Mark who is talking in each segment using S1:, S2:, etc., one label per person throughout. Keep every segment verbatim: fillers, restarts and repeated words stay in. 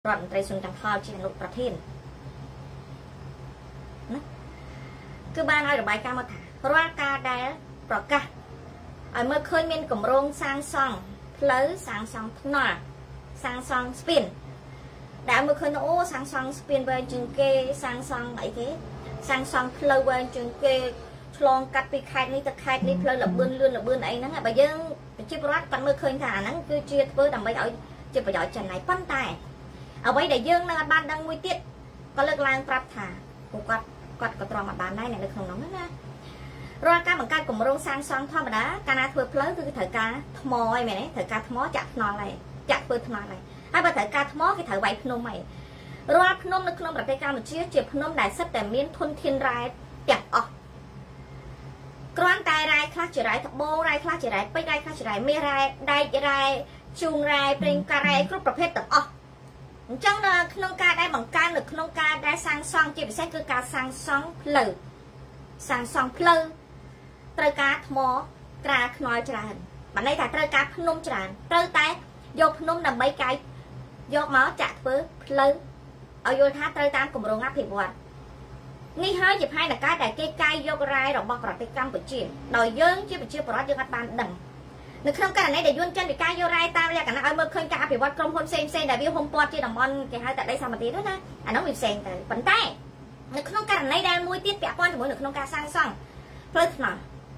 S1: រដ្ឋមន្ត្រីសុនចន្ទផលជាអនុប្រធានណាគឺបានឲ្យរបាយការណ៍មកថារាល់ការដែលប្រកាសឲ្យមើលឃើញមានគម្រោងសាងសង់ផ្លូវសាងសង់ថ្នល់សាងសង់ស្ពានដែលមើលឃើញអូសាងសង់ស្ពានវែងជាងគេសាងសង់អីគេសាងសង់ផ្លូវវែងជាងគេឆ្លងកាត់ពីខេត្តនេះទៅខេត្តនេះផ្លូវលបឿនលឿនលបឿនអីហ្នឹងបើយើងប្រជាពលរដ្ឋគាត់មើលឃើញថាអាហ្នឹងគឺជាធ្វើដើម្បីឲ្យជាប្រយោជន៍ចំណៃប៉ុន្តែអ្វីដែលយើងនៅអត់បានដឹងមួយទៀតក៏លើកឡើងប្រាប់ថាពួកគាត់គាត់ក៏ទ្រាំអត់បានដែរនៅក្នុងនោះណារាល់ការបង្កើតគម្រោងសាងសង់ធម្មតាកាលណាធ្វើផ្លូវគឺត្រូវការថ្មអីមែនទេត្រូវការថ្មចាក់ថ្នល់ហើយចាក់ធ្វើថ្នល់ហើយហើយបើត្រូវការថ្មគេត្រូវវាយភ្នំហើយរាល់ភ្នំនៅក្នុងប្រទេសកម្ពុជាជាភ្នំដែលសិតតែមានធនធានរ៉ែទាំងអស់គ្រាន់តែរ៉ែខ្លះជារ៉ែត្បូងរ៉ែខ្លះជារ៉ែពេជ្ររ៉ែខ្លះជារ៉ែមាសរ៉ែដែករ៉ែជូងរ៉ែប្រេងការ៉ែគ្រប់ប្រភេទទាំងអស់អញ្ចឹងនៅក្នុងការដែលបង្កើននៅក្នុងការដែលសាងសង់ជាពិសេសគឺការសាងសង់ផ្លូវសាងសង់ផ្លូវត្រូវការថ្មក្រាលខ្នល់ច្រើនបានន័យថាត្រូវការភ្នំច្រើនត្រូវតែយកភ្នំដើម្បីកាយយកមកចាក់ធ្វើផ្លូវឲ្យយល់ថាត្រូវតាមគម្រោងអភិវឌ្ឍនេះហើយជាផែនការដែលគេកាយយករ៉ែរបស់ប្រទេសកម្ពុជាដោយយើងជាប្រជាពលរដ្ឋយើងអត់បានដឹងនៅក្នុងករណីដែលយួនចិនវិការយករ៉ែតាមលក្ខណៈឲ្យមើលឃើញការអភិវឌ្ឍក្រុមហ៊ុនផ្សេងផ្សេងដែលវាហុំព័ទ្ធជាតំបន់គេហៅតែដីសម្បត្តិនោះណាអានោះវាផ្សេងទៅប៉ុន្តែនៅក្នុងករណីដែលមួយទៀតពាក់ព័ន្ធជាមួយនៅក្នុងការសាងសង់ផ្លូវថ្នល់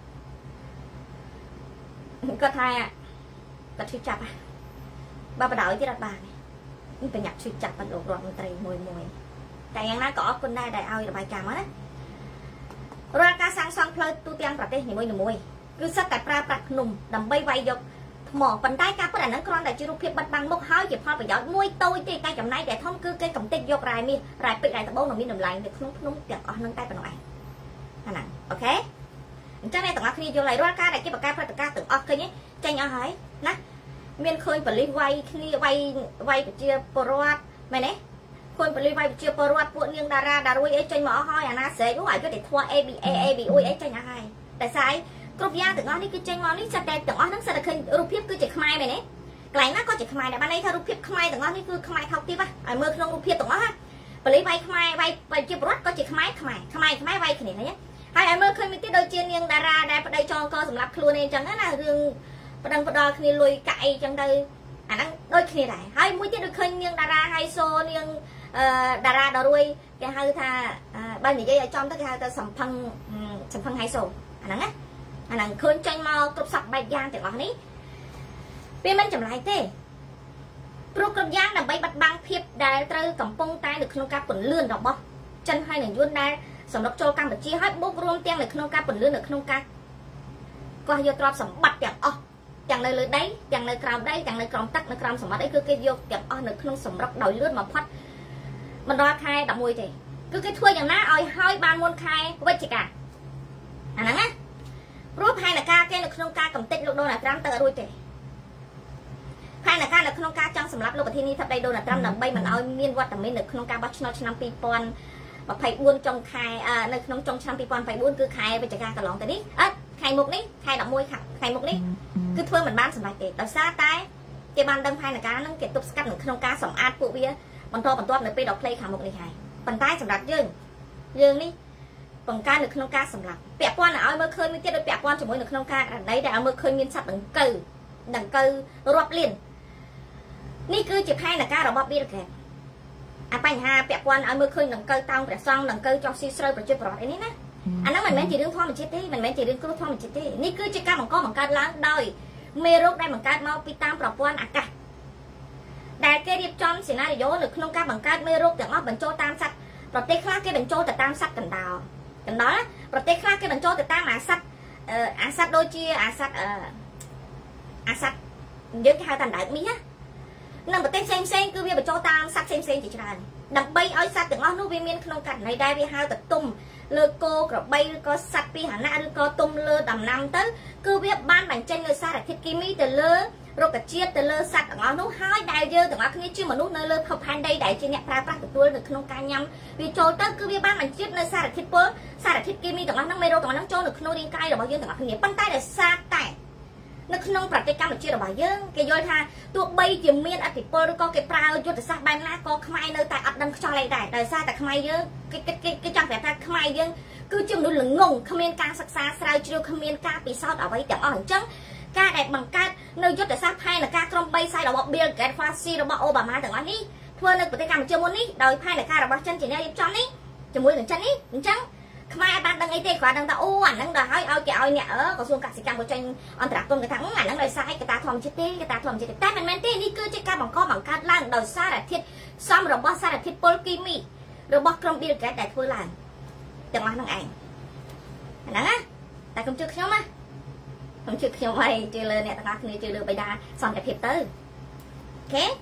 S1: គាត់ថាគាត់ឈឺចាប់បើបដ ாய் ទៀតអត់បាននេះបញ្ញាឈឺចាប់បណ្ដលោករដ្ឋមន្ត្រីមួយមួយតែយ៉ាងណាក៏អរគុណដែរដែលឲ្យរបាយការណ៍មកណារាល់ការសាងសង់ផ្លូវទូទាំងប្រទេសនីមួយៗគឺសិតតែប្រើប្រាស់ភ្នំដើម្បីវាយយកថ្មប៉ុន្តែការពិតអាហ្នឹងគ្រាន់តែជារូបភាពបិទបាំងមុខហើយជាផលប្រយោជន៍មួយតូចទេតែចំណែកដែលធំគឺគេកំទេចយករ៉ែមាសរ៉ែពេជ្ររ៉ែត្បូងនៅមានតម្លៃនៅក្នុងភ្នំទាំងអស់ហ្នឹងតែប៉ុណ្ណោះឯងអាហ្នឹងអូខេអញ្ចឹងអ្នកទាំងអស់គ្នាយល់ហើយរាល់ការដែលគេបង្កើតព្រឹត្តិការណ៍ទាំងអស់ឃើញទេចេញអស់ហើយណាមានឃើញប៉ូលីសវាយគ្នាវាយវាយប្រជាពលរដ្ឋមែនទេឃើញប៉ូលីសវាយប្រជាពលរដ្ឋពួកនាងតារាតារួយអីចេញមកអស់ហើយអាណាស្រែកអូឲ្យគេទៅធ្វើ A B A A B អ៊ុយអីចេញអស់ហើយតែស្អីគ្រប់យ៉ាងទាំងអស់នេះគឺចេញមកនេះសិតតែទាំងអស់ហ្នឹងសិតតែឃើញរូបភាពគឺជាខ្មែរមែនទេកន្លែងណាក៏ជាខ្មែរដែរបានន័យថារូបភាពខ្មែរទាំងអស់នេះគឺខ្មែរថោកទាបឲ្យមើលក្នុងរូបភាពទាំងអស់ណាប៉ូលីសវាយខ្មែរវាយប្រជាពលរដ្ឋក៏ជាខ្មែរខ្មែរខ្មែរខ្មែរវាយគ្នាហ្នឹងហើយឲ្យមើលឃើញមួយទៀតដូចជានាងតារាដែលប្តីចងកសម្រាប់ខ្លួនឯងអញ្ចឹងណារឿងប្តឹងផ្ដាល់គ្នាលុយកាក់អីអញ្ចឹងទៅអាហ្នឹងដូចគ្នាដែរហើយមួយទៀតដូចឃើញនាងតារាហៃសូនាងអឺតារាដល់រួយគេហៅថាបើនិយាយឲ្យចំទៅគេហៅថាសំផឹងសំផឹងហៃសូអាហ្នឹងណាអាហ្នឹងឃើញចេញមកគ្រប់សពបែបយ៉ាងទាំងអស់នេះវាមិនចម្លែកទេព្រោះគ្រប់យ៉ាងដើម្បីបិទបាំងភាពដែលត្រូវកំពុងតែនៅក្នុងការពន្លឿនរបស់ចិនហើយនឹងយួនដែលសម្រាប់ចូលកម្ពុជាហើយបូករួមទាំងនៅក្នុងការពន្លឿននៅក្នុងការកោះយកទ្រព្យសម្បត្តិទាំងអស់ទាំងនៅលើដីទាំងនៅក្រោមដីទាំងនៅក្រោមទឹកនៅក្រោមសមុទ្រអីគឺគេយកទាំងអស់នៅក្នុងសម្រុកដោយលឿនបំផុតមិនដល់ខែដប់មួយទេគឺគេធ្វើយ៉ាងណាឲ្យហើយបានមុនខែវិច្ឆិកាអាហ្នឹងណាព្រោះផែនការគេនៅក្នុងការកំទេចលោកដូណាល់ត្រាំទៅអត់រួចទេផែនការនៅក្នុងការចង់សម្លាប់លោកប្រធានាធិបតីដូណាល់ត្រាំដើម្បីមិនឲ្យមានវត្តមាននៅក្នុងការបោះឆ្នោតឆ្នាំពីរពាន់ម្ភៃបួនចុងខែនៅក្នុងចុងឆ្នាំពីរពាន់ម្ភៃបួនគឺខែវិច្ឆិកាកន្លងទៅនេះអត់ខែមុខនេះខែដប់មួយខែមុខនេះគឺធ្វើមិនបានសម្រេចទេដោយសារតែគេបានដឹងផែនការហ្នឹងគេទប់ស្កាត់នៅក្នុងការសម្អាតពួកវាបន្តបន្ទាប់នៅពេលដល់ផ្លេខាងមុខនេះហើយប៉ុន្តែសម្រាប់យើងយើងនេះបង្កើននៅក្នុងការសម្លាប់ពាក់ព័ន្ធឲ្យមើលឃើញមួយទៀតដោយពាក់ព័ន្ធជាមួយនៅក្នុងការរដីដែលឲ្យមើលឃើញមានសត្វដង្កូវដង្កូវរាប់លាននេះគឺជាផែនការរបស់បៀលកែអាបញ្ហាពាក់ព័ន្ធឲ្យមើលឃើញដង្កូវតោងព្រះសង្ឃដង្កូវចោះស៊ីស្រូវប្រជាពលរដ្ឋអីនេះណាអាហ្នឹងមិនមែនជារឿងធម្មជាតិទេមិនមែនជារឿងគ្រោះធម្មជាតិទេនេះគឺជាការបង្កបង្កើតឡើងដោយមេរោគដែលបង្កើតមកពីតាមប្រព័ន្ធអាកាសដែលគេរៀបចំសេណារីយ៉ូនៅក្នុងការបង្កើតមេរោគទាំងអស់បញ្ចូលតាមសត្វប្រទេសខ្លះគេបញ្ចូលទៅតាមសត្វកណ្ដោកណ្ដោប្រទេសខ្លះគេបញ្ចូលទៅតាមអាសត្វអាសត្វដូចជាអាសត្វអាសត្វយើងគេហៅថាដើកមីណានៅប្រទេសផ្សេងផ្សេងគឺវាបញ្ចូលតាមសត្វផ្សេងផ្សេងជាច្រើនដើម្បីឲ្យសត្វទាំងអស់នោះវាមានក្នុងករណីដែលវាហៅទៅទុំលើគោក្របីឬក៏សត្វពាហនៈឬក៏ទុំលើដំណាំទៅគឺវាបានបញ្ចេញនូវសារធាតុគីមីទៅលើរុក្ខជាតិទៅលើសត្វទាំងអស់នោះហើយដែលយើងទាំងអស់គ្នាជាមនុស្សនៅលើភពផែនដីដែលជាអ្នកប្រើប្រាស់ទទួលនៅក្នុងការញ៉ាំវាចូលទៅគឺវាបានបញ្ជានៅសារធាតុពុលសារធាតុគីមីទាំងអស់ហ្នឹងមេរោគទាំងអស់ហ្នឹងចូលនៅក្នុងរាងកាយរបស់យើងទាំងអស់គ្នាប៉ុន្តែដោយសារតែនៅក្នុងប្រទេសកម្ពុជារបស់យើងគេយល់ថាទោះបីជាមានអធិពលឬក៏គេប្រើយុទ្ធសាស្ត្របែបណាក៏ខ្មែរនៅតែអត់ដឹងខ្យល់អីដែរដោយសារតែខ្មែរយើងគេគេគេចង់ប្រាប់ថាខ្មែរយើងគឺជាមនុស្សល្ងងគ្មានការសិក្សាស្រាវជ្រាវគ្មានការពិសោធន៍អ្វីទាំងអស់អញ្ចឹងការដែលបង្កើតនៅយុទ្ធសាស្ត្រផែនការក្រុមបីសាយរបស់ Bill Gates Fauci របស់ Obama ទាំងអស់នេះធ្វើនៅប្រទេសកម្ពុជាមុននេះដោយផែនការរបស់ចិនជាអ្នករៀបចំនេះជាមួយនឹងចិននេះអញ្ចឹងខ្មែរបានដឹងអីទេគាត់ដឹងថាអូអាហ្នឹងដល់ហើយឲ្យគេឲ្យអ្នកអឺក្រសួងកសិកម្មក៏ចេញអន្តរកម្មគេថាអាហ្នឹងដោយសារឯកតាធម្មជាតិទេឯកតាធម្មជាតិទេតែមិនមែនទេនេះគឺជាការបង្កបង្កើតឡើងដោយសារធាតុសំរបស់សារធាតុពុលគីមីរបស់ក្រុម Bill Gates ដែលធ្វើឡើងទាំងអស់ហ្នឹងឯងអាហ្នឹងណាតែកុំជឿខ្ញុំណាកុំជឿខ្ញុំហើយជឿលើអ្នកទាំងអស់គ្នាជឿលើបិតាសន្តិភាពទៅអូខេ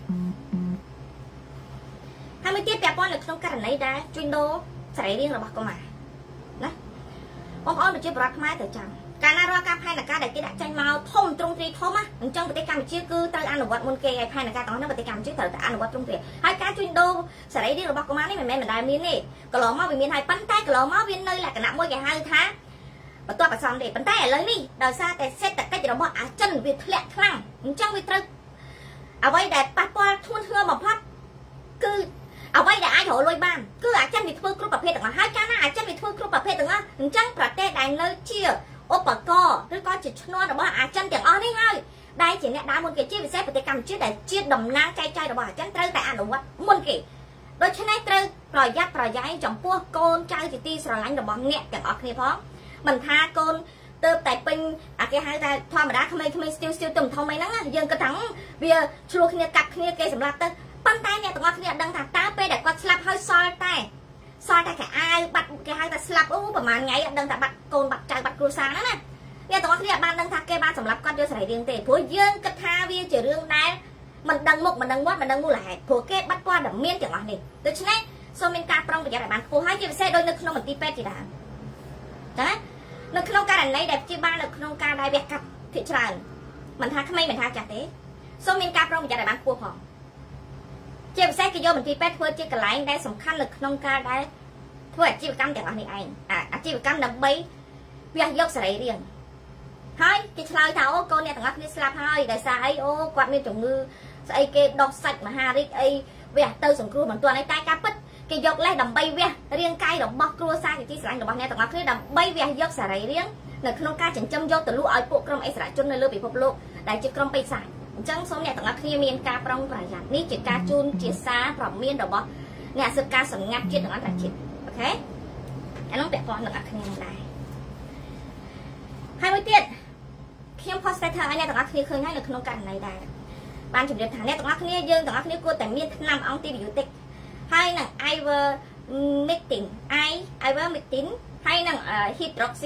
S1: ហើយមួយទៀតពាក់ព័ន្ធនៅក្នុងករណីដែលជួញដូរសរីរាង្គរបស់កុមារណាបងប្អូនប្រជាពលរដ្ឋខ្មែរទៅចាំកាលណារាល់ការផែនការដែលគេដាក់ចេញមកធំទ្រង់ទ្រាយធំណាអញ្ចឹងប្រទេសកម្ពុជាគឺត្រូវអនុវត្តមុនគេឲ្យផែនការទាំងនោះប្រទេសកម្ពុជាត្រូវតែអនុវត្តទ្រង់ទ្រាយហើយការជួញដូរសរីរាង្គរបស់កុមារនេះមិនមែនមិនដែលមានទេកន្លងមកវាមានហើយប៉ុន្តែកន្លងមកវានៅលក្ខណៈមួយគេហៅថាបន្ទាប់អាសន្នទេប៉ុន្តែឥឡូវនេះដោយសារតែសេដ្ឋកិច្ចរបស់អាចិនវាធ្លាក់ខ្លាំងអញ្ចឹងវាត្រូវអ្វីដែលប៉ះពាល់ធ្ងន់ធ្ងរបំផុតគឺអ្វីដែលអាចរកលុយបានគឺអាចិនវាធ្វើគ្រប់ប្រភេទទាំងអស់ហើយកាលណាអាចិនវាធ្វើគ្រប់ប្រភេទទាំងអស់អញ្ចឹងប្រទេសដែលនៅជាឧបករណ៍ឬក៏ជាឈ្នន់របស់អាចិនទាំងអស់នេះហើយដែលជាអ្នកដើរមុនគេជាពិសេសប្រទេសកម្ពុជាដែលជាតំណាងចែកចាយរបស់អាចិនត្រូវតែអនុវត្តមុនគេដូច្នេះត្រូវប្រយ័ត្នប្រយែងចំពោះកូនចៅជាទីស្រឡាញ់របស់អ្នកទាំងអស់គ្នាផងមិនថាកូនទៅតែពេញអាគេហៅថាធម្មតាក្មេងៗស្ទាវស្ទាវទៅធំអីហ្នឹងយើងគិតថាវាឆ្លោះគ្នាកាប់គ្នាគេសម្រាប់ទៅប៉ុន្តែអ្នកទាំងអស់គ្នាដឹងថាតើពេលដែលគាត់ស្លាប់ហើយសល់តែសល់តែគេអាវបាត់គេហៅថាស្លាប់អូប្រហែលថ្ងៃអត់ដឹងថាបាត់កូនបាត់ចៅបាត់គ្រួសារហ្នឹងណាអ្នកទាំងអស់គ្នាបានដឹងថាគេបានសម្លាប់គាត់យកសរីរាង្គទេព្រោះយើងគិតថាវាជារឿងដែលមិនដឹងមុខមិនដឹងមាត់មិនដឹងមូលហេតុព្រោះគេបាត់ព័ត៌មានទាំងអស់នេះដូច្នេះសូមមានការប្រុងប្រយ័ត្នឲ្យបានខ្ពស់ហើយជាពិសេសដូចនៅក្នុងមន្ទីរពេទ្យជាដើមចានៅក្នុងករណីដែលព្យាបាលនៅក្នុងការដែលវះកាត់ភាគច្រើនមិនថាក្មេងមិនថាចាស់ទេសូមមានការប្រុងប្រយ័ត្នឲ្យបានខ្ពស់ផងជាពិសេសគេយកមន្ទីរពេទ្យធ្វើជាកន្លែងដែលសំខាន់នៅក្នុងការដែលធ្វើអាជីវកម្មទាំងអស់នេះឯងអាជីវកម្មដើម្បីវះយកសរីរាង្គហើយគេឆ្លើយថាអូកូនអ្នកទាំងអស់គ្នាស្លាប់ហើយដោយសារអីអូគាត់មានជំងឺស្អីគេដុសសាច់មហារីកអីវះទៅសង្គ្រោះមិនទាន់ឯតែការពិតគេយកលេសដើម្បីវះរាងកាយរបស់គ្រួសារជាទីស្រឡាញ់របស់អ្នកទាំងអស់គ្នាដើម្បីវះយកសរីរាង្គនៅក្នុងការចិញ្ចឹមយកទៅលក់ឲ្យពួកក្រុមអិសរាជជននៅលើពិភពលោកដែលជាក្រុមបិសាចអញ្ចឹងសូមអ្នកទាំងអស់គ្នាមានការប្រុងប្រយ័ត្ននេះជាការជូនជាសារព្រមានរបស់អ្នកសិក្សាសម្ងាត់ជាតិនិងអន្តរជាតិអូខេអានោះពាក់ព័ន្ធនឹងអ្នកគ្នាដែរហើយមួយទៀតខ្ញុំផុសតែធ្វើឲ្យអ្នកទាំងអស់គ្នាឃើញហើយនៅក្នុងករណីដែរបានជម្រាបថាអ្នកទាំងអស់គ្នាយើងទាំងអស់គ្នាគួរតែមានថ្នាំអង់ទីប៊ីយោទិកហើយនឹង ivermectin i ivermectin ហើយនឹង hydroxy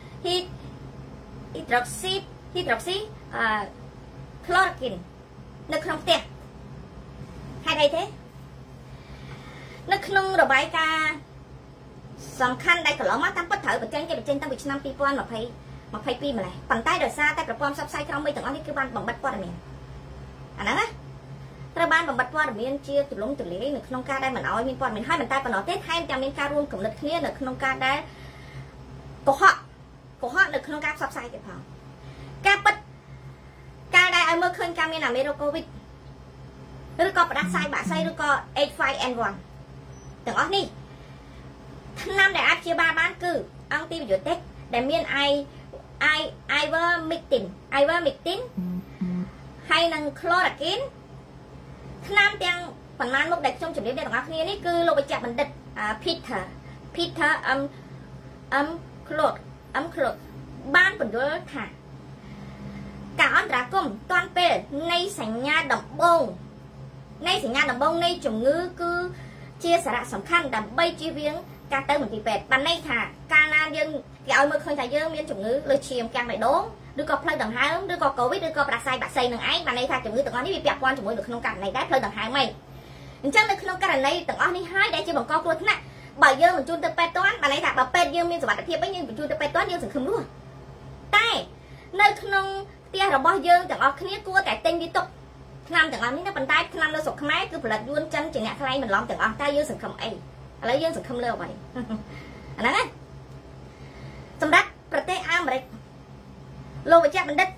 S1: hydroxy hydroxy អឺ chloroquine នៅក្នុងផ្ទះហេតុអីទេនៅក្នុងរបាយការណ៍សំខាន់ដែលកន្លងមកតាមពិតត្រូវបញ្ចេញគេបញ្ចេញតាំងពីឆ្នាំពីរពាន់ម្ភៃពីរម្លេះប៉ុន្តែដោយសារតែប្រព័ន្ធផ្សព្វផ្សាយក្រមបីទាំងអស់នេះគឺបានបំបត្តិព័ត៌មានអាហ្នឹងណាត្រូវបានបំបត្តិព័ត៌មានជាទូលំទូលាយនៅក្នុងការដែលមិនអោយមានព័ត៌មានហើយមិនតែប៉ុណ្ណោះទេថែមទាំងមានការរួមគំនិតគ្នានៅក្នុងការដែលកុហកកុហកនៅក្នុងការផ្សព្វផ្សាយទៀតផងការពិតការដែលឲ្យមើលឃើញការមានអាមេរ៉ូកូវីដឬក៏ផ្ដាសាយបាក់សៃឬក៏ เอช ไฟว์ เอ็น วัน ទាំងអស់នេះថ្នាំដែលអាចព្យាបាលបានគឺអង់ទីប៊ីយោទិកដែលមាន i i ivermectin ivermectin ហើយនឹង chloroquine ថ្នាំទាំងប៉ុន្មានមុខដែលខ្ញុំជម្រាបអ្នកទាំងអស់គ្នានេះគឺលោកវេជ្ជបណ្ឌិត Peter Peter um um Claude um Claude បានបញ្យល់ថាការអន្តរាគមន៍តាន់ពេលនៃសញ្ញាដំបូងនៃសញ្ញាដំបូងនៃជំងឺគឺជាសារៈសំខាន់ដើម្បីជៀសវាងការទៅមន្ទីរពេទ្យបានន័យថាកាលណាយើងគេឲ្យមើលឃើញថាយើងមានជំងឺលើឈាមកាំងបេះដូងឬក៏ផ្លូវដង្ហើមឬក៏កូវីដឬក៏ផ្ដាសាយបាក់សៃនឹងឯងបានន័យថាជំងឺទាំងអស់នេះវាពាក់ព័ន្ធជាមួយនៅក្នុងករណីដែរផ្លូវដង្ហើមឯងអញ្ចឹងនៅក្នុងករណីទាំងអស់នេះហើយដែលជាបង្កគ្រោះថ្នាក់បើយើងបញ្ជូនទៅពេទ្យទាន់បានន័យថាបើពេទ្យយើងមានសុវត្ថិភាពវិញយើងបញ្ជូនទៅពេទ្យទាន់យើងសង្ឃឹមរស់តែនៅក្នុងផ្ទះរបស់យើងទាំងអស់គ្នាគួរតែទិញវាទុកថ្នាំទាំងអស់នេះណាប៉ុន្តែថ្នាំនៅស្រុកខ្មែរគឺផលិតយួនចិនជាអ្នកថ្លៃបន្លំទាំងអស់តែយើងសង្ឃឹមអីឥឡូវយើងសង្ឃឹមលើអ្វីអាហ្នឹងណាសម្រាប់ប្រទេសអាមេរិកលោកវេជ្ជបណ្ឌិត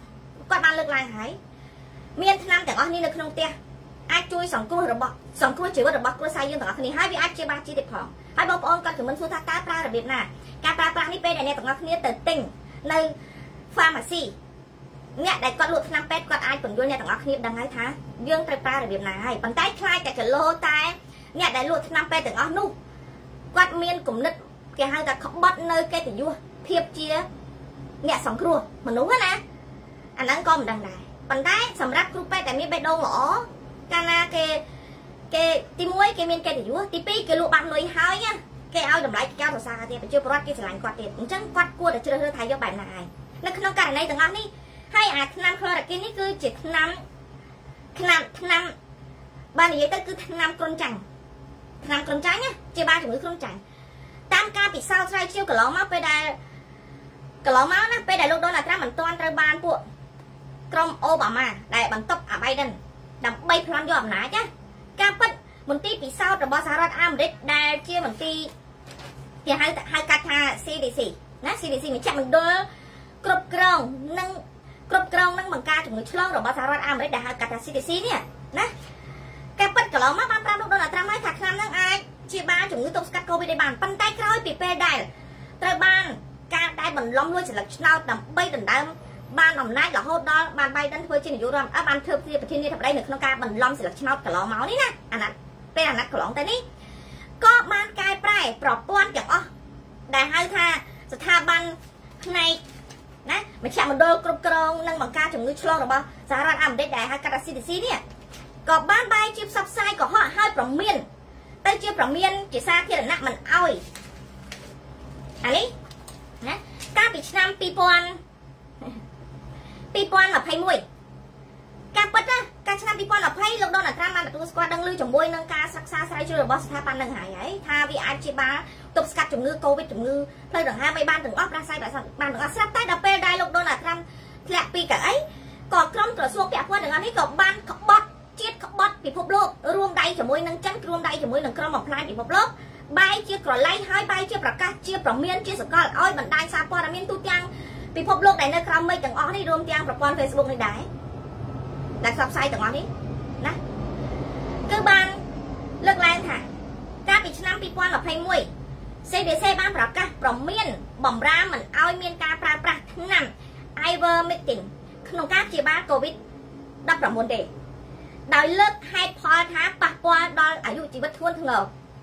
S1: គាត់បានលើកឡើងហើយមានឆ្នាំទាំងអស់នេះនៅក្នុងផ្ទះអាចជួយសង្គ្រោះរបស់សង្គ្រោះជីវិតរបស់គ្រួសារយើងទាំងអស់គ្នាហើយវាអាចជាបាជាទៀតផងហើយបងប្អូនគាត់ខមមិនសួរថាតើប្រើរបៀបណាការប្រើប្រាស់នេះពេលដែលអ្នកទាំងអស់គ្នាទៅទិញនៅ pharmacy អ្នកដែលគាត់លក់ថ្នាំពេទ្យគាត់អាចពន្យល់អ្នកទាំងអស់គ្នាដឹងហើយថាយើងត្រូវប្រើរបៀបណាហើយប៉ុន្តែខ្លាចតែគីឡូតែអ្នកដែលលក់ថ្នាំពេទ្យទាំងអស់នោះគាត់មានគំនិតគេហៅថាក្បត់នៅកិត្តិយសភាពជាអ្នកសង្គ្រោះមនុស្សណាអាហ្នឹងក៏មិនដឹងដែរប៉ុន្តែសម្រាប់គ្រូពេទ្យដែលមានបេះដូងល្អកាលណាគេគេទីមួយគេមានកិត្តិយសទីពីរគេលក់បានលុយហើយគេឲ្យតម្លៃគេកោតសរសើរទៀតប្រជាពលរដ្ឋគេស្រឡាញ់គាត់ទៀតអញ្ចឹងគាត់គួរតែជ្រើសរើសថាយកបែបណាហើយនៅក្នុងករណីទាំងអស់នេះហើយអាថ្នាំក្លរ៉ាគីននេះគឺជាថ្នាំថ្នាំថ្នាំបាននិយាយទៅគឺថ្នាំគ្រុនចាញ់ថ្នាំគ្រុនចាញ់ជាបានជំងឺគ្រុនចាញ់តាមការពិសោធន៍ស្រាវជ្រាវកន្លងមកពេលដែលកន្លងមកណាពេលដែលលោកដូណាល់ត្រាំមិនទាន់ត្រូវបានពួកក្រុមអូបាម៉ាដែលបន្ទប់អាបៃដិនដើម្បីប្លន់យកអំណាចណាការពិតមន្ទីរពិសោធន៍របស់សហរដ្ឋអាមេរិកដែលជាមន្ទីរគេហៅហៅកាត់ថា C D C ណា C D C មជ្ឈមណ្ឌលគ្រប់គ្រងនិងគ្រប់គ្រងនឹងបង្ការជំងឺឆ្លងរបស់សហរដ្ឋអាមេរិកដែលហៅកាត់ថា C D C នេះណាការពិតកន្លងមកបានប្រាប់លោកដូណាល់ត្រាំឲ្យថាឆ្នាំហ្នឹងអាចជាបានជំងឺទប់ស្កាត់កូវីដបានប៉ុន្តែក្រោយពីពេលដែលត្រូវបានការដែលបន្លំលួចស្លឹកឆ្នោតដើម្បីដណ្ដើមបានអំណាចរហូតដល់បានបៃដិនធ្វើជានាយករដ្ឋមន្ត្រីបានធ្វើជាប្រធានាធិបតីនៅក្នុងការបន្លំស្លឹកឆ្នោតកន្លងមកនេះណាអាណត្តិពេលអាណត្តិកន្លងទៅនេះក៏បានកែប្រែប្រព័ន្ធទាំងអស់ដែលហៅថាស្ថាប័នផ្នែកណាមជ្ឈមណ្ឌលគ្រប់គ្រងនិងបង្ការជំងឺឆ្លងរបស់សហរដ្ឋអាមេរិកដែលហៅកាត់ថា C D C នេះក៏បានបែរជាផ្សព្វផ្សាយកុហកឲ្យប្រមានទៅជាប្រមានជាសាធារណៈមិនអោយអានេះណាកាលពីឆ្នាំពីរពាន់ពីរពាន់ម្ភៃមួយការពិតណាកាលឆ្នាំពីរពាន់ម្ភៃលោកដូណាល់ត្រាំបានទទួលស្គាល់ដឹងឮជាមួយនឹងការសិក្សាស្រាវជ្រាវរបស់ស្ថាប័ននឹងហើយហើយថាវាអាចជាបានទប់ស្កាត់ជំងឺកូវីដជំងឺផ្លូវដង្ហើមឲ្យបានទាំងអស់ប្រាស្រ័យបានទាំងអស់ស្រាប់តែដល់ពេលដែលលោកដូណាល់ត្រាំធ្លាក់ពីកៅអីក៏ក្រុមក្រសួងពាក់ព័ន្ធទាំងអស់នេះក៏បានក្បត់ជាតិក្បត់ពិភពលោករួមដៃជាមួយនឹងចិនរួមដៃជាមួយនឹងក្រុមបំផ្លាញពិភពលោកបែរជាក្រឡៃហើយបែរជាប្រកាសជាប្រមានជាសកលឲ្យបណ្ដាញសារព័ត៌មានទូទាំងពិភពលោកដែលនៅក្រោមមេឃទាំងអស់នេះរួមទាំងប្រព័ន្ធ Facebook នេះដែរដែលផ្សព្វផ្សាយទាំងអស់នេះណាគឺបានលើកឡើងថាកាលពីឆ្នាំពីរពាន់ម្ភៃមួយ C D C បានប្រកាសប្រមានបំរាមមិនឲ្យមានការប្រើប្រាស់ថ្នាំ Ivermectin ក្នុងការព្យាបាល COVID ដប់ប្រាំបួនទេដោយលើកហេតុផលថាប៉ះពាល់ដល់អាយុជីវិតធ្ងន់ធ្ងរ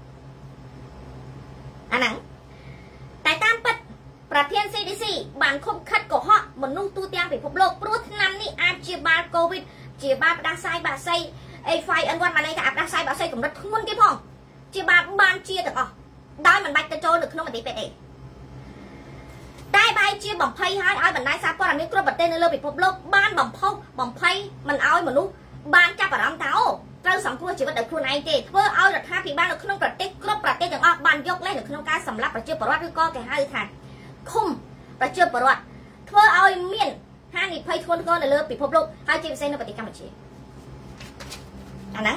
S1: អាហ្នឹងតែតាមពិតប្រធាន C D C បានខុបខិតកុហកមនុស្សទូទាំងពិភពលោកព្រោះថ្នាំនេះអាចព្យាបាល COVID ព្យាបាលផ្ដាសាយបាក់សី A ហ្វ N វ៉ាន់ បានន័យថាផ្ដាសាយបាក់សីកម្រិតធ្ងន់ទៀតផងព្យាបាលបានជាទាំងអស់ដោយមិនបាច់ទៅចូលនៅក្នុងមន្ទីរពេទ្យទេតែបែរជាបំភ័យឲ្យឲ្យបណ្ដាញសារព័ត៌មានគ្រប់ប្រទេសនៅលើពិភពលោកបានបំផុសបំភ័យមិនឲ្យមនុស្សបានចាប់អារម្មណ៍ថាអូត្រូវសង្គ្រោះជីវិតដោយខ្លួនឯងទេធ្វើឲ្យរដ្ឋាភិបាលនៅក្នុងប្រទេសគ្រប់ប្រទេសទាំងអស់បានយកលេសនៅក្នុងការសម្លាប់ប្រជាពលរដ្ឋឬក៏គេហៅថាឃុំប្រជាពលរដ្ឋធ្វើឲ្យមានហានិភ័យធ្ងន់ធ្ងរនៅលើពិភពលោកហើយជាពិសេសនៅប្រទេសកម្ពុជាអាហ្នឹង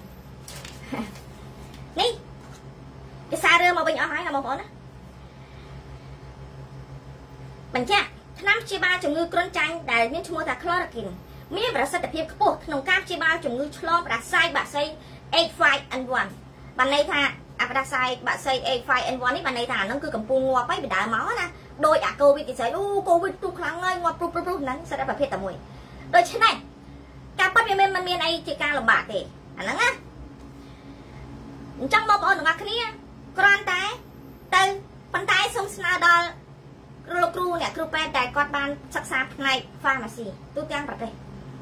S1: នេះគេសាររឿងមកវិញអស់ហើយណាបងប្អូនណាបញ្ជាក់ថ្នាំព្យាបាលជំងឺគ្រុនចាញ់ដែលមានឈ្មោះថា ក្លរ៉ាគីន មានប្រសិទ្ធភាពខ្ពស់ក្នុងការព្យាបាលជំងឺឆ្លងផ្ដាសាយបាក់សី A ហ្វ N វ៉ាន់ បានន័យថាអាផ្ដាសាយបាក់សី A ហ្វ N វ៉ាន់ នេះបានន័យថាអាហ្នឹងគឺកំពុងងាប់ហើយពីដើមមកណាដោយអាកូវីដគេស្អីអូកូវីដទូខ្លាំងហើយងាប់ព្រុសព្រុសហ្នឹងសិតតែប្រភេទតែមួយដូច្នេះការប៉ັດវាមិនមានអីជាការលំបាកទេអាហ្នឹងណាអញ្ចឹងបងប្អូនទាំងអស់គ្នាគ្រាន់តែទៅប៉ុន្តែសូមស្នើដល់លោកគ្រូអ្នកគ្រូពេទ្យដែលគាត់បានសិក្សាផ្នែក pharmacy ទូទាំងប្រទេស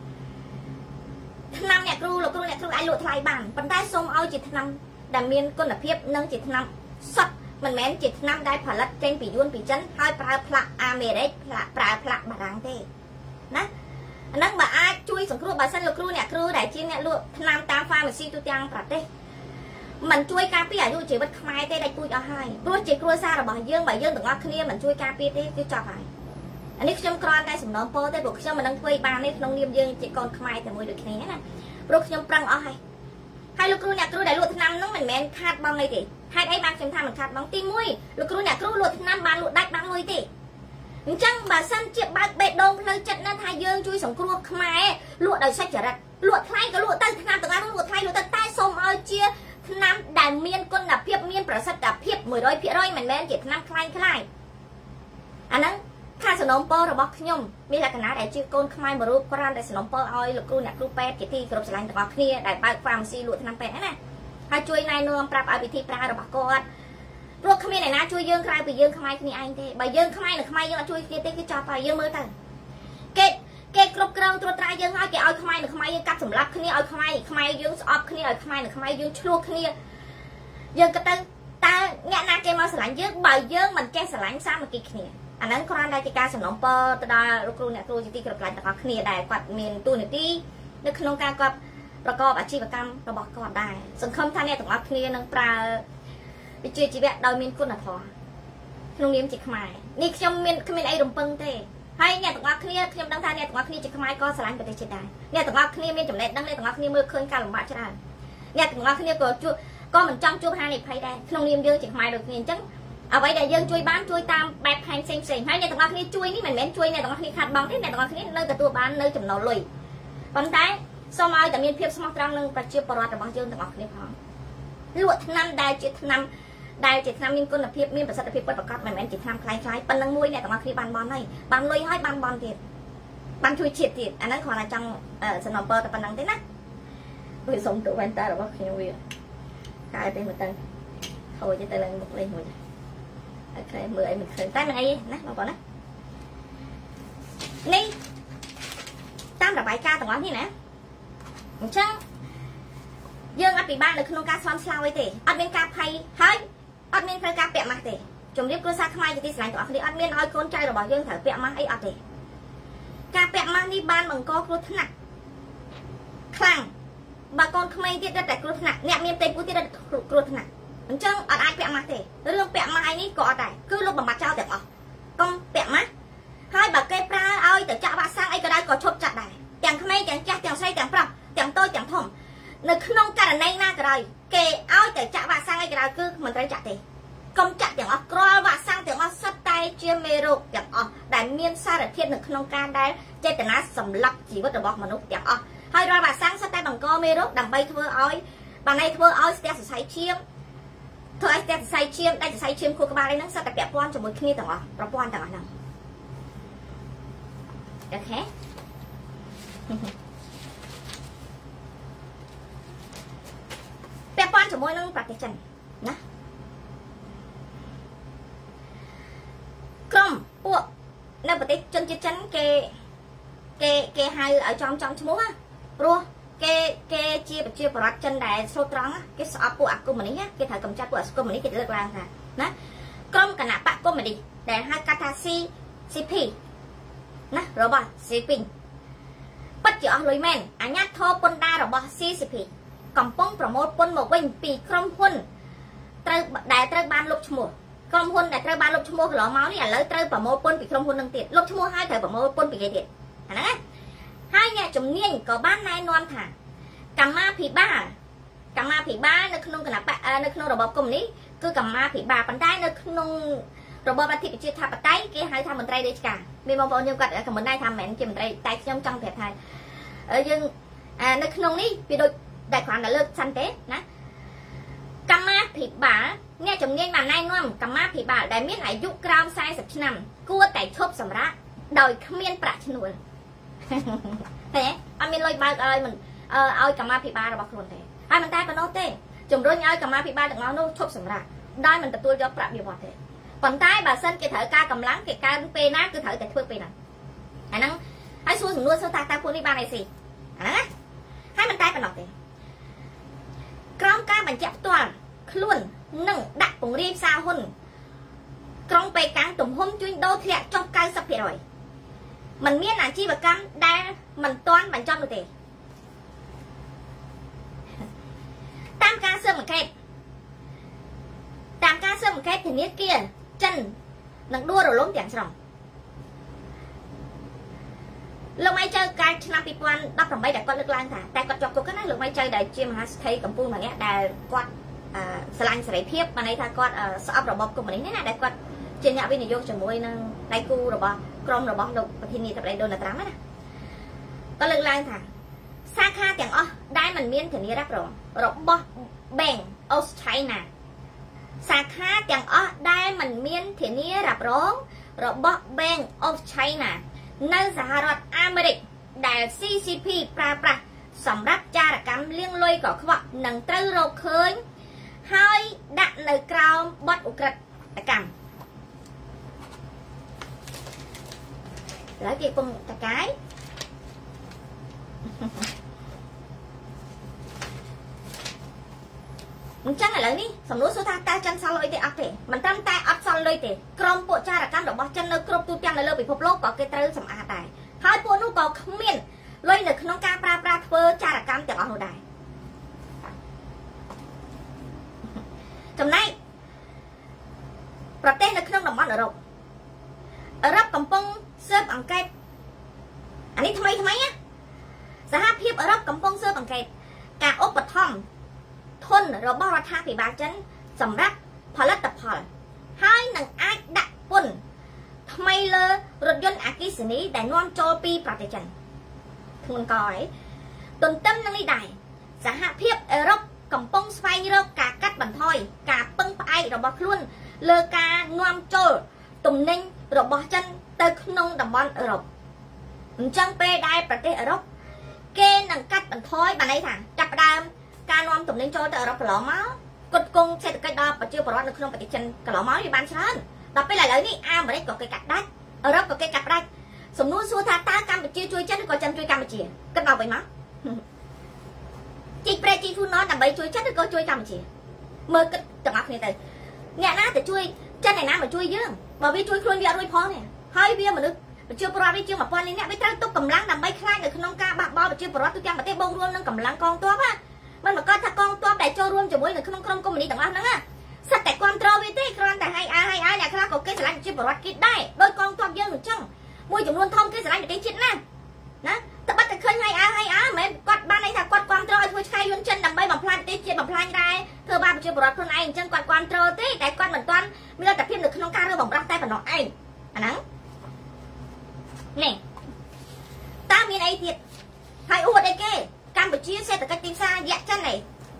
S1: ថ្នាំអ្នកគ្រូលោកគ្រូអ្នកគ្រូអាចលក់ថ្លៃបានប៉ុន្តែសូមឲ្យជាថ្នាំដែលមានគុណភាពនិងជាថ្នាំសុទ្ធមិនមែនជាថ្នាំដែលផលិតចេញពីយួនពីចិនហើយប្រើផ្លាកអាមេរិកផ្លាកប្រើផ្លាកបារាំងទេណាអាហ្នឹងបើអាចជួយសង្គ្រោះបើសិនលោកគ្រូអ្នកគ្រូដែលជាអ្នកលក់ថ្នាំតាម pharmacy ទូទាំងប្រទេសមិនជួយការពារអាយុជីវិតខ្មែរទេដាច់ពូជអស់ហើយព្រោះជាគ្រួសាររបស់យើងបើយើងទាំងអស់គ្នាមិនជួយការពារទេគឺចប់ហើយអានេះខ្ញុំគ្រាន់តែសំណូមពរទេព្រោះខ្ញុំមិននឹងធ្វើបានទេក្នុងនាមយើងជាកូនខ្មែរតែមួយដូចគ្នាណាព្រោះខ្ញុំប្រឹងអស់ហើយហើយលោកគ្រូអ្នកគ្រូដែលលក់ថ្នាំហ្នឹងមិនមែនខាតបង់អីទេហេតុអីបានខ្ញុំថាមិនខាតបង់ទីមួយលោកគ្រូអ្នកគ្រូលក់ថ្នាំបានលក់ដាច់បានលុយទេ chẳng bà sân chiếc bác bệ đông hơi chất nên hai dương chui sống cua khmai lụa đời sách trở rạch lụa thay có lụa tay nam từng ăn lụa thay lụa tay tay xôm ơi chia nam đại miên con là phiệp miênប្រសិទ្ធភាព mười đôi ភាគរយ មិនមែនជាឆ្នាំខ្លាំងខ្លាយអាហ្នឹងខាសនំពររបស់ខ្ញុំមានលក្ខណៈដែលជាកូនខ្មែរមួយរូបគ្រាន់តែសនំពរឲ្យលោកគ្រូអ្នកគ្រូពេទ្យជាទីគោរពស្រឡាញ់ទាំងអស់គ្នាដែលបើក pharmacy លក់ថ្នាំពេទ្យហ្នឹងណាហើយជួយណែនាំប្រាប់ឲ្យវិធីប្រើរបស់គាត់ព្រោះគ្មានអ្នកណាជួយយើងក្រៅពីយើងខ្មែរគ្នាឯងទេបើយើងខ្មែរនិងខ្មែរយើងអត់ជួយគ្នាទេគឺចប់ហើយយើងមើលទៅគេគេគ្រប់គ្រងត្រួតត្រាយើងហើយគេឲ្យខ្មែរនិងខ្មែរយើងកាប់សម្លាប់គ្នាឲ្យខ្មែរខ្មែរយើងស្អប់គ្នាឲ្យខ្មែរនិងខ្មែរយើងឆ្លោះគ្នាយើងក៏ទៅតើអ្នកណាគេមកស្រឡាញ់យើងបើយើងមិនចេះស្រឡាញ់សាមគ្គីគ្នាអាហ្នឹងគ្រាន់តែជាការសំណូមពរទៅដល់លោកគ្រូអ្នកគ្រូជាទីគោរពស្រឡាញ់ទាំងអស់គ្នាដែលគាត់មានតួនាទីនៅក្នុងការគាត់ប្រកបអាជីវកម្មរបស់គាត់ដែរសង្ឃឹមថាអ្នកទាំងអស់គ្នានឹងប្រើវិជ្ជាជីវៈដោយមានគុណធម៌ក្នុងនាមជាខ្មែរនេះខ្ញុំមានគ្មានអីរំពឹងទេហើយអ្នកទាំងអស់គ្នាខ្ញុំដឹងថាអ្នកទាំងអស់គ្នាជាខ្មែរក៏ស្រឡាញ់ប្រទេសជាតិដែរអ្នកទាំងអស់គ្នាមានចំណេះដឹងអ្នកទាំងអស់គ្នាមើលឃើញការលំបាកច្រើនអ្នកទាំងអស់គ្នាក៏ជួក៏មិនចង់ជួបហានិភ័យដែរក្នុងនាមយើងជាខ្មែរដូចគ្នាអញ្ចឹងអ្វីដែលយើងជួយបានជួយតាមបែបផែនផ្សេងផ្សេងហើយអ្នកទាំងអស់គ្នាជួយនេះមិនមែនជួយអ្នកទាំងអស់គ្នាខាត់បងទេអ្នកទាំងអស់គ្នានៅទទួលបាននៅចំណូលលុយប៉ុន្តែសូមឲ្យតែមានភាពស្មោះត្រង់នឹងប្រជាពលរដ្ឋរបស់យើងទាំងអស់គ្នាផងលក់ថ្នាំដែលជាថ្នាំដែលជាថ្នាំមានគុណភាពមានប្រសិទ្ធភាពពិតប្រាកដមិនមែនជាថ្នាំคล้ายៗប៉ុណ្្នឹងមួយអ្នកទាំងអស់គ្នាបានបនហើយបានលុយហើយបានបនទៀតបានជួយជាតិទៀតអាហ្នឹងគ្រាន់តែចង់សំណពរតែប៉ុណ្្នឹងទេណាវាសុំទៅវ៉ែនតារបស់ខ្ញុំវាកែទេមើលទៅហូរទៅឡើងមុខលេងមួយអូខេមើលអីមិនឃើញតែមិនអីណាបងប្អូនណានេះតាមរបាយការណ៍ទាំងអស់នេះណាអញ្ចឹងយើងអត់ពិបាកនៅក្នុងការស្វំឆ្លើយទេអត់មានការភ័យហើយអត់មានត្រូវការពាក់ម៉ាស់ទេជំរាបគ្រួសារខ្មែរជាទីស្រឡាញ់ទាំងអស់គ្នាអត់មានឲ្យកូនចៅរបស់យើងត្រូវពាក់ម៉ាស់អីអត់ទេការពាក់ម៉ាស់នេះបានបង្កគ្រោះថ្នាក់ខ្លាំងបើកូនក្មេងទៀតរត់តែគ្រោះថ្នាក់អ្នកមានផ្ទៃពោះទៀតរត់គ្រោះថ្នាក់អញ្ចឹងអត់អាចពាក់ម៉ាស់ទេរឿងពាក់ម៉ាស់ឯនេះក៏អត់ដែរគឺលោកបំបត្តិចោលទាំងអស់កុំពាក់ម៉ាស់ហើយបើគេប្រើឲ្យទៅចាក់វ៉ាក់សាំងអីក៏ដោយក៏ឈប់ចាក់ដែរទាំងក្មេងទាំងចាស់ទាំងស្រីទាំងប្រុសទាំងតូចទាំងធំនៅក្នុងករណីណាក៏ដោយគេឲ្យទៅចាក់វ៉ាក់សាំងអីក៏ដោយគឺមិនត្រូវចាក់ទេកុំចាក់ទាំងអស់គ្រាល់វ៉ាក់សាំងទាំងអស់សុទ្ធតែជាមេរោគទាំងអស់ដែលមានសារធាតុនៅក្នុងការដែលចេតនាសម្លាប់ជីវិតរបស់មនុស្សទាំងអស់ហើយរាល់វ៉ាក់សាំងសុទ្ធតែបង្កមេរោគដើម្បីធ្វើឲ្យបានន័យធ្វើឲ្យស្ទះសរសៃឈាមធ្វើឲ្យស្ទះសរសៃឈាមដាច់សរសៃឈាមខួរក្បាលអីហ្នឹងសុទ្ធតែពាក់ព័ន្ធជាមួយគ្នាទាំងអស់ប្រព័ន្ធទាំងអស់ហ្នឹងអូខេពាក់ព័ន្ធជាមួយនឹងប្រទេសចិនណាក្រុមពួកនៅប្រទេសជនជាតិចិនគេគេគេហៅឲ្យចំចំឈ្មោះណាព្រោះគេគេជាប្រជាពលរដ្ឋចិនដែលស្រូតត្រង់គេស្អប់ពួកអាកុម្មុយនីសគេត្រូវកម្ចាត់ពួកអាកុម្មុយនីសគេលើកឡើងថាណាក្រុមគណៈបកកុម្មុយនីសដែលហៅកាត់ថា C ซี พี ណារបស់ស៊ីពីងពិតជាអស់លុយមែនអាញាធរពន្ធដាររបស់ C ซี พี កំពុងប្រមូលពន្ធមកវិញពីក្រុមហ៊ុនត្រូវដែលត្រូវបានលុបឈ្មោះក្រុមហ៊ុនដែលត្រូវបានលុបឈ្មោះកន្លងមកនេះឥឡូវត្រូវប្រមូលពន្ធពីក្រុមហ៊ុននឹងទៀតលុបឈ្មោះហើយត្រូវប្រមូលពន្ធពីគេទៀតអាហ្នឹងណាហើយអ្នកជំនាញក៏បានណែនាំថាកម្មាភិបាលកម្មាភិបាលនៅក្នុងគណៈបកនៅក្នុងរបបកុម្មុយនីសគឺកម្មាភិបាលប៉ុន្តែនៅក្នុងរបបអធិបតេយ្យថាបតៃគេហៅថាមន្ត្រីរាជការមានបងប្អូនយើងគាត់ខមមិនដែរថាមិនមែនជាមន្ត្រីតែខ្ញុំចង់ប្រាប់ថាយើងនៅក្នុងនេះវាដូចតែគ្រាន់តែលើកសិនទេណាកម្មាភិបាលអ្នកជំនាញបានណែនាំកម្មាភិបាលដែលមានអាយុក្រោមสี่สิบឆ្នាំគួរតែឈប់សម្រាកដោយគ្មានប្រាក់ឈ្នួលទេអត់មានលុយបើកឲ្យមិនឲ្យកម្មាភិបាលរបស់ខ្លួនទេហើយមិនតែប៉ុណ្ណោះទេជំរុញឲ្យកម្មាភិបាលទាំងអស់នោះឈប់សម្រាកដោយមិនទទួលយកប្រាក់បៀវត្សទេប៉ុន្តែបើសិនគេត្រូវការកម្លាំងគេកើនពេលណាគឺត្រូវតែធ្វើពេលហ្នឹងអាហ្នឹងហើយសួរសំណួរសួរថាតើពួកនេះបានអីស៊ីអាហ្នឹងហើយមិនតែប៉ុណ្ណោះទេក្រោមការបញ្ជាក់ផ្ទាល់ខ្លួននឹងដាក់ពង្រាយផ្សារហ៊ុនក្រុងប៉េកាំងទំហំជួញដូរធ្លាក់ចុះ九十ភាគរយមិនមានអាជីវកម្មដែលមិនទាន់បញ្ចប់នោះទេតាមការស៊ើបអង្កេតតាមការស៊ើបអង្កេតធនាគារចិននឹងដួលរលំទាំងស្រុងលោកម៉ៃចៅកាលឆ្នាំពីរពាន់ដប់ប្រាំបីដែលគាត់លើកឡើងថាតែគាត់ជាប់គុកណាលោកម៉ៃចៅដែលជាមហាសេដ្ឋីកម្ពុជាម្នាក់ដែលគាត់ស្រឡាញ់សេរីភាពបានន័យថាគាត់ស្អប់របបកុម្មុយនីសណាដែលគាត់ជាអ្នកវិនិយោគជាមួយនឹងដៃគូរបស់ក្រុមរបស់លោកប្រធានាធិបតីដូណាល់ត្រាំណាក៏លើកឡើងថាសាខាទាំងអស់ដែលមិនមានធានារ៉ាប់រងរបស់ Bank of China សាខាទាំងអស់ដែលមិនមានធានារ៉ាប់រងរបស់ Bank of China នៅសហរដ្ឋអាមេរិកដែល C C P ប្រើប្រាស់សម្រាប់ចារកម្មលាងលុយកខ្វក់នឹងត្រូវរកឃើញហើយដាក់នៅក្រោមបទឧក្រិដ្ឋកម្មហើយគេពងតកាយអញ្ចឹងឥឡូវនេះសំណួរសួរថាតើចិនសល់លុយទេអត់ទេមិនត្រឹមតែអត់សល់លុយទេក្រុមពួកចារកម្មរបស់ចិននៅគ្រប់ទូទាំងនៅលើពិភពលោកក៏គេត្រូវសម្អាតដែរហើយពួកនោះក៏គ្មានលុយនៅក្នុងការប្រើប្រាស់ធ្វើចារកម្មទាំងអស់នោះដែរចំណែកប្រទេសនៅក្នុងតំបន់អឺរ៉ុបអឺរ៉ុបកំពុងស៊ើបអង្កេតអានេះថ្មីថ្មីណាសហភាពអឺរ៉ុបកំពុងស៊ើបអង្កេតការឧបត្ថម្ភធនរបស់រដ្ឋាភិបាលចិនសម្រាប់ផលិតផលហើយនឹងអាចដាក់ពន្ធថ្មីលើរថយន្តអគ្គិសនីដែលនាំចូលពីប្រទេសចិនធ្ងន់កហើយទន្ទឹមនឹងនេះដែរសហភាពអឺរ៉ុបកំពុងស្វែងរកការកាត់បន្ថយការពឹងផ្អែករបស់ខ្លួនលើការនាំចូលទំនិញរបស់ចិនទៅក្នុងតំបន់អឺរ៉ុបអញ្ចឹងពេលដែលប្រទេសអឺរ៉ុបគេនឹងកាត់បន្ថយបានន័យថាចាប់ផ្ដើមការនាំទំនិញចូលទៅអឺរ៉ុបកន្លងមកគុតគង់សេដ្ឋកិច្ចដល់ប្រជាពលរដ្ឋនៅក្នុងប្រទេសចិនកន្លងមកវាបានច្រើនដល់ពេលឥឡូវនេះអាមេរិកក៏គេកាត់ដាច់អឺរ៉ុបក៏គេកាត់ដាច់សំណួរសួរថាតើកម្ពុជាជួយចិនឬក៏ចិនជួយកម្ពុជាគិតមកវិញមកជីកប្រេជីកហ្វូណនដើម្បីជួយចិនឬក៏ជួយកម្ពុជាមើលគិតទាំងអស់គ្នាទៅអ្នកណាទៅជួយចិនឯណាមកជួយយើងបើវាជួយខ្លួនវាអត់រួចផងទេហើយវាមនុស្សប្រជាពលរដ្ឋវាជាង one thousand នាក់វាត្រូវទុកកម្លាំងដើម្បីខ្លាចនៅក្នុងការបះបោរប្រជាពលរដ្ឋទូទាំងប្រទេសបូករួមនឹងកម្លាំងកងទ័ពណាមិនប្រកាសថាកងទ័ពដែលចូលរួមជាមួយនៅក្នុងក្រុមកុម្មុយនីសទាំងអស់ហ្នឹងណាសិតតែគ្រប់គ្រងវាទេគ្រាន់តែឲ្យអាឲ្យអាអ្នកខ្លះក៏គេឆ្លាញ់ប្រជាពលរដ្ឋគេដែរដោយកងទ័ពយើងអញ្ចឹងមួយចំនួនធំគេឆ្លាញ់ប្រទេសជាតិណាណាតែបាត់តែឃើញឲ្យអាឲ្យអាមិនគាត់បានន័យថាគាត់គ្រប់គ្រងឲ្យធ្វើឆ្កែយន្តចិនដើម្បីបំផ្លាញប្រទេសជាតិបំផ្លាញដែរធ្វើបាបប្រជាពលរដ្ឋខ្លួនឯងអញ្ចឹងគាត់គ្រប់គ្រងទេតែគាត់មិនទាន់មានលទ្ធភាពនៅក្នុងការរើបំប្រាស់តែប៉ុណ្ណោះឯងអាហ្នឹងនេះតើមានអីទៀតហើយអួតអីគេកម្ពុជាសេដ្ឋកិច្ចទីផ្សារយៈចិនឯង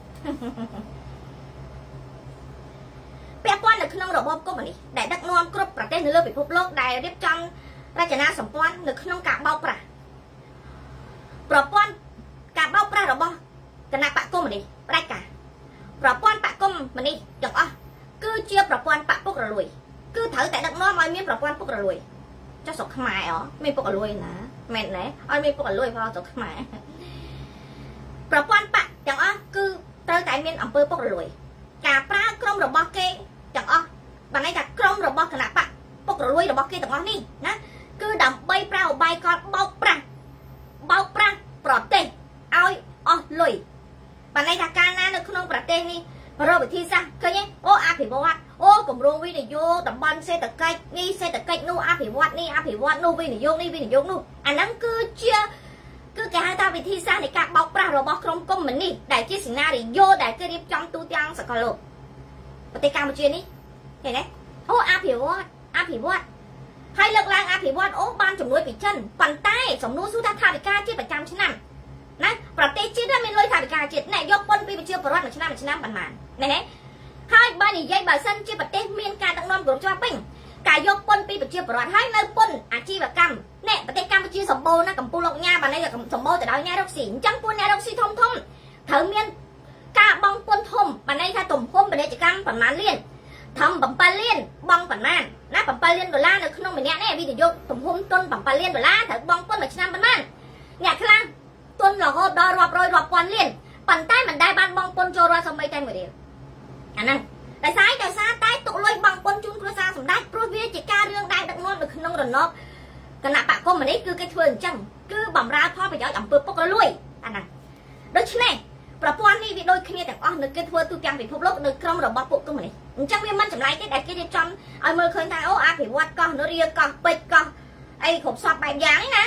S1: ពាក់ព័ន្ធនៅក្នុងរបបកុម្មុយនីសដែលដឹកនាំគ្រប់ប្រទេសនៅលើពិភពលោកដែលរៀបចំរចនាសម្ព័ន្ធនៅក្នុងការបោកប្រាស់ប្រព័ន្ធការបោកប្រាស់របស់គណៈបកកុម្មុយនីសផ្ដាច់ការប្រព័ន្ធបកកុម្មុយនីសទាំងអស់គឺជាប្រព័ន្ធបកពុករលួយគឺត្រូវតែដឹកនាំឲ្យមានប្រព័ន្ធពុករលួយចុះស្រុកខ្មែរអមានពុករលួយណាមែនទេអត់មានពុករលួយផងស្រុកខ្មែរប្រព័ន្ធបកទាំងអស់គឺត្រូវតែមានអំពើពុករលួយការប្រើក្រុមរបស់គេទាំងអស់បានន័យថាក្រុមរបស់គណៈបកពុករលួយរបស់គេទាំងអស់នេះណាគឺដើម្បីប្រើឧបាយកលបោកប្រាស់បោកប្រាស់ប្រទេសឲ្យអស់លុយបានន័យថាកាលណានៅក្នុងប្រទេសនេះរកវិធីសាស្ត្រឃើញទេអូអភិវឌ្ឍអូគម្រោងវិនិយោគតំបន់សេដ្ឋកិច្ចនេះសេដ្ឋកិច្ចនោះអភិវឌ្ឍនេះអភិវឌ្ឍនោះវិនិយោគនេះវិនិយោគនោះអាហ្នឹងគឺជាគឺគេហៅថាវិធីសាស្ត្រនៃការបោកប្រាស់របស់ក្រុមកុម្មុយនីសដែលជាសេណារីយ៉ូដែលគេរៀបចំទូទាំងសកលលោកប្រទេសកម្ពុជានេះឃើញទេអូអភិវឌ្ឍអភិវឌ្ឍហើយលើកឡើងអភិវឌ្ឍអូបានជំនួយពីចិនប៉ុន្តែសំណួរសួរថាថវិកាជាតិប្រចាំឆ្នាំណាប្រទេសជាតិមានលុយថវិកាជាតិណែយកពន្ធពីប្រជាពលរដ្ឋមួយឆ្នាំមួយឆ្នាំប៉ុន្មានណែហើយបើនិយាយបើសិនជាប្រទេសមានការដឹកនាំគ្រប់ច្បាប់ពេញការយកពន្ធពីប្រជាពលរដ្ឋហើយនៅពន្ធអាជីវកម្មណែប្រទេសកម្ពុជាសម្បូរណាកំពូលលោកញ៉ាបានន័យសម្បូរទៅដោយអ្នករកស៊ីអញ្ចឹងពួកអ្នករកស៊ីធំធំត្រូវមានការបង់ពន្ធធំបានន័យថាទំហំពាណិជ្ជកម្មប្រមាណលានធំsevenលានបង់ប៉ុន្មានណាsevenលានដុល្លារនៅក្នុងម្នាក់នេះវិនិយោគទំហំទុនsevenលានដុល្លារត្រូវបង់ពន្ធមួយឆ្នាំប៉ុន្មានអ្នកខ្លះទុនរហូតដល់រាប់រយរាប់ពាន់លានប៉ុន្តែមិនដែលបានបង់ពន្ធចូលរដ្ឋសូម្បីតែមួយរៀលអាហ្នឹងតែស្អីតែសារតែទុកលុយបង់ពន្ធជូនគ្រួសារសម្ដេចព្រោះវាជាការរឿងដែលដឹកនាំនៅក្នុងរណបគណៈបកកុម្មុយនីសគឺគេធ្វើអញ្ចឹងគឺបំរើផលប្រយោជន៍អំពើពុករលួយអាហ្នឹងដូច្នេះប្រព័ន្ធនេះវាដូចគ្នាទាំងអស់នៅគេធ្វើទូទាំងពិភពលោកនៅក្រមរបស់ពួកកុម្មុយនីសអញ្ចឹងវាមិនចម្លែកទេដែលគេរៀបចំឲ្យមើលឃើញថាអូអភិវឌ្ឍកោះនរាកោះពេជ្រកោះអីគ្រប់សពបែបយ៉ាងនេះណា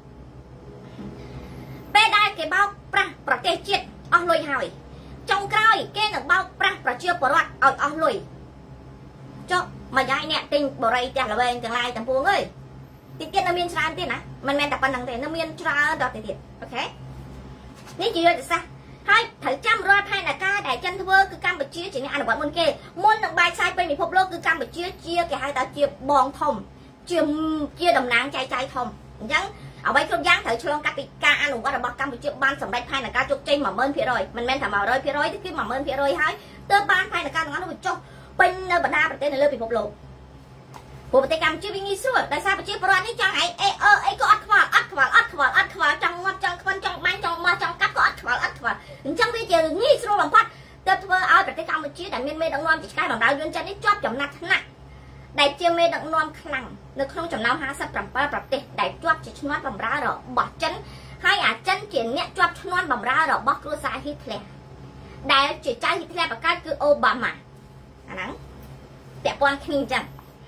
S1: ពេលដែលគេបោកប្រាស់ប្រទេសជាតិអស់លុយហើយចុងក្រោយគេនឹងបោកប្រាស់ប្រជាពលរដ្ឋឲ្យអស់លុយចុះ mà dạy nè tình bờ rây chả là bên tương lai tầm buông ơi thì kia nó miên tràn tiền á mình men tập bản năng thì nó miên tràn đó thì ok ní chị ơi sao hai thử trăm rồi hay là ca đại chân thưa cứ cam bịch chia chỉ nghe ăn được bọn môn kê môn được bài sai bên bị phục lô cứ cam bịch chia chia cái hai ta chia bòn thòng chia chia đầm nang chai chai thòng chẳng ở đây không dám thử cho các ca ăn uống có là bọc cam bịch chia ban sầm đây hay là ca chụp trên mà mơn phía rồi mình men thảm bảo rồi phía rồi thì mà mơn phía rồi hai tơ ban hay là ca nó bị cho bên bận đa bật tên là lơ bị phục lô bộ tay cầm chưa bị nghi xưa tại sao chia pro ní cho ấy ê ơ ấy có ắt vào ắt vào ắt vào ắt vào trong ngót trong phân trong ban trong ma trong cắt có ắt vào ắt vào trong cái giờ nghi xưa bằng phát tớ thưa áo tay cầm chia đại miên mê đặng non chỉ cái bằng đào duyên chân ấy chót chậm nát nặng đại chia mê đặng non khăng được không chậm nào há sắp trầm ba trầm tê đại chót chỉ non bằng ra rồi bỏ chân hai à chân chuyển nhẹ chót non bằng ra rồi bóc rua xa Hitler đại chỉ trái Hitler và cái cứ Obama à nắng đẹp quan kinh chẳng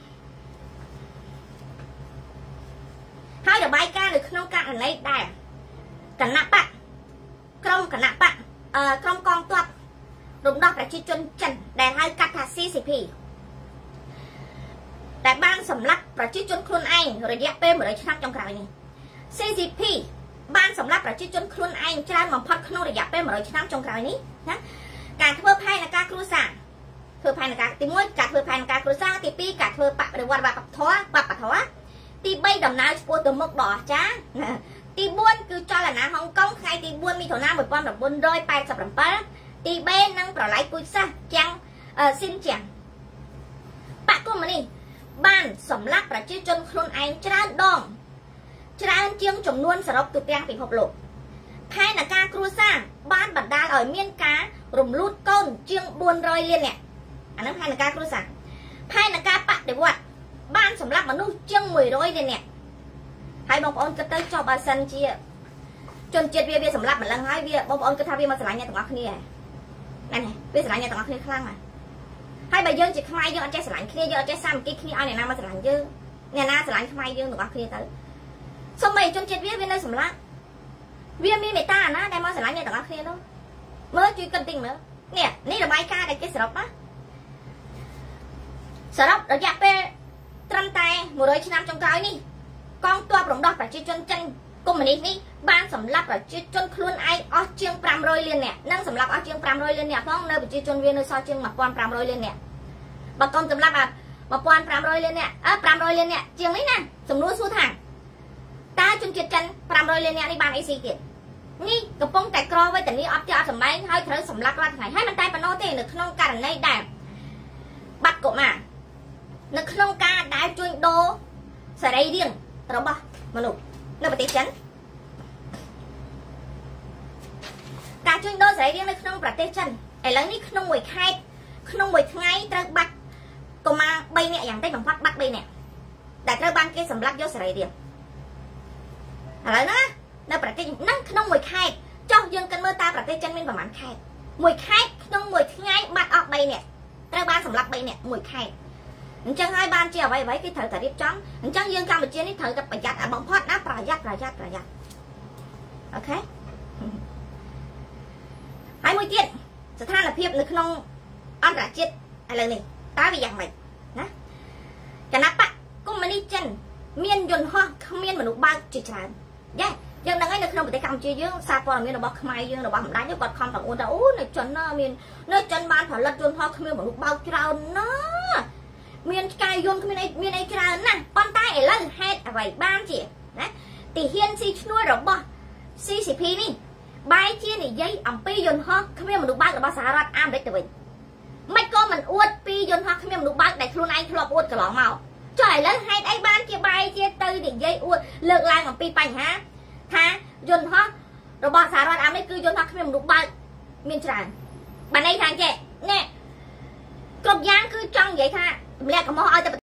S1: hai đứa bay ca được không cạn ở đây đây cả nạp bạn không cả nạp bạn không con toát đúng đó là chi chân chân để hai cắt thà xê xê pê để ban sầm lắc và chi chân khuôn anh rồi đẹp bên ở đây chắc trong cái này xê xê pê ban sầm lắc và chi chân khuôn anh cho nên mà phát không để đẹp bên ở đây chắc trong cái này nhá cả thưa hay là ca cru sản thưa hay là ca thì mỗi cả thưa hay là ca cru sản thì pi cả thưa bạn được qua bà bạc thoa bà bạc thoa tí bay đầm nào của từ mức đỏ chá tí buôn cứ cho là ná Hồng Kông hay tí buôn mi thổ nam một con là buôn rơi bay sập làm bá tí bê năng bảo lái cùi xa chăng xin chẳng bạn cô mà đi ban sầm lắc và chia chân khuôn anh tràn đong tràn chiêng trồng luôn sờ rốc từ trang bị hộp lộ hay là ca cru sa ban bật đa ở miên cá rùm lút con chiêng buôn rơi liên nè anh nói hay là ca cru sa hay là ca bạn để quạt ban sầm lắc mà nút chân mười đôi đây nè hai bông ôn cứ tới cho bà sân chia chân chết bia bia sầm lắc mà lần hai bia bông ôn cứ thao bia mà sờ lại nhà tụi ngọc kia này này bia sờ lại nhà tụi ngọc kia khăng à hai bà dương chỉ khai dương anh trai sờ lại kia dương anh trai sam kia kia ai này nam mà sờ lại dương nhà na sờ lại khai dương tụi ngọc kia tới xong mày chân chết bia bên đây sầm lắc bia mi mày ta nó đem mà sờ lại nhà tụi ngọc kia đâu mới truy cân tình nữa nè ní là bài ca đây cái sờ lóc á sờ lóc rồi dẹp bê trăn tay một đôi năm trong cái đi con toa bóng đỏ phải chơi chân chân cùng mình đi ban sầm lấp phải chơi chân khuôn ai ở chương pram rồi liền nè nâng sầm lấp ở chương pram rồi liền nè không nơi bị chơi chân viên nơi so chương mặt quan pram rồi liền nè bà con sầm lấp à mà quan pram rồi liền nè à pram rồi liền nè chương ấy nè sầm núi xu thẳng ta chân chơi chân pram rồi liền nè đi ban ac kiện ní cặp bông tại cro với tình đi ấp cho sầm máy hơi thở sầm lấp ra này hai bàn tay bà nói thế được không cả này đàn bắt cổ mà nó không ca đã chuyên đô sẽ đây điên đó ba mà nụ nó phải chấn cả chuyên đô sẽ điên nó không phải tê chân ấy lấy đi không mùi khai không mùi ngay trơ bắt cô mà bay nhẹ dạng tay bằng phát bắt bay nè để trơ ban cái sầm lắc vô sẽ đây điên lấy nó nó phải tê nó không mùi khai cho dương cân mơ ta phải tê chân mình bằng mắn khai mùi khai không mùi ngay bắt ọt bay nè trơ ban sầm lắc bay nè mùi khai chân hai ban chia vậy vậy cái thời thời điệp trắng chân dương cam một chia ní thời gặp bạch giặt à bóng thoát nát ra giặt ra giặt ra giặt ok hai mươi kiện sẽ than là phiệp lực nông ăn ra chết ai lần này ta bị dạng mày nè cả nắp bạn cũng mà đi chân miên dồn hoa không miên mà nụ ba chỉ tràn yeah dân đang ấy lực nông bị cầm chia dương xa qua là miên là bọc mai dương là bọc đá nhớ còn không bằng ôn đâu này chân nó miên nơi chân ban phải lật dồn hoa không miên mà nụ bao tràn nó miền cài yôn miền này miền này ra nè con tay lần hết vậy ban chị đấy thì hiên si nuôi rồi bò si si phi đi bài chia này giấy ẩm pi yôn ho không biết mà được bao là bao xả ra am đấy tụi mình mấy con mình uất pi yôn ho không biết mà được bao để luôn anh thua uất cả lọ màu trời lớn hai ấy ban chia bài chia tư thì giấy uất lược lại ẩm pi bành hả ha yôn ho rồi bao xả ra am đấy cứ yôn ho không biết mà được bao miền tràn bạn ấy thằng chị nè cột giang cứ trong vậy tha lẹ có mò ai